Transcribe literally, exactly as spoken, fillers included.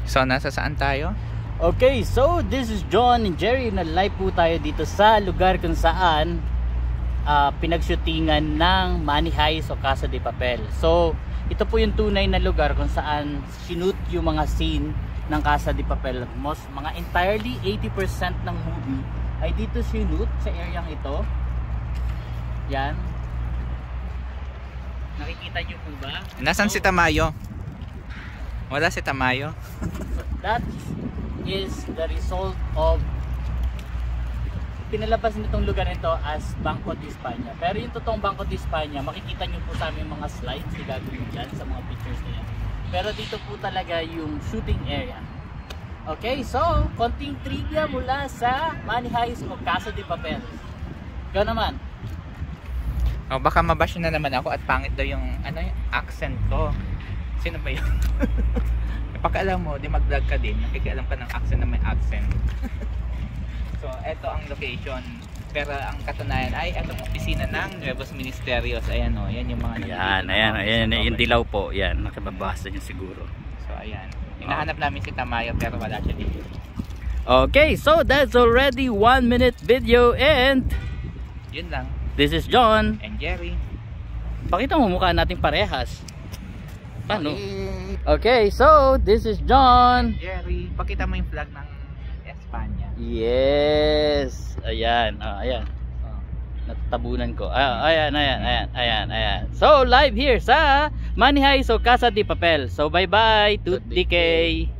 So, nasa saan tayo? Okay, so this is John and Jerry. Na-live po tayo dito sa lugar kung saan uh, pinagshootingan ng Money Heist o Casa de Papel. So, ito po yung tunay na lugar kung saan sinut yung mga scene ng Casa de Papel. Most, mga entirely eighty percent ng movie ay dito sinut sa areang ito. Yan. Nakikita nyo po ba? Nasaan so, si Tamayo? Wala si Tamayo. That is the result of pinalabas nitong lugar nito as Banco de España. Pero yung totoong Banco de España, makikita nyo po sa aming mga slides na gagawin dyan sa mga pictures na yan. Pero dito po talaga yung shooting area. Okay, so konting trivia mula sa Money Heist o Casa de Papel. Ikaw naman. Oh, baka mabash na naman ako at pangit daw yung ano yung accent ko. Sino ba yun? Pagkaalam mo, di mag-vlog ka din, nakikialam ka ng accent na may accent. So, eto ang location. Pero ang katunayan ay etong opisina ng Nuevos Ministerios. Ayan o, yan yung mga Ayan, ayan, ayan, ayan, yung dilaw po. Yan, nakababasa nyo siguro. So, ayan. Hinahanap namin si Tamayo pero wala siya dito. Okay, so that's already one minute video and Yun lang. This is John And Jerry. Pakita mo mukha nating parehas. Paano? Okay, so this is John. Jerry, pakita mo yung flag ng Espanya. Yes. Ayan, oh, ayan. Oh, natatabunan ko. Ah, ayan, ayan, ayan, ayan, ayan. So live here sa Money Heist o Casa de Papel. So bye bye to D K.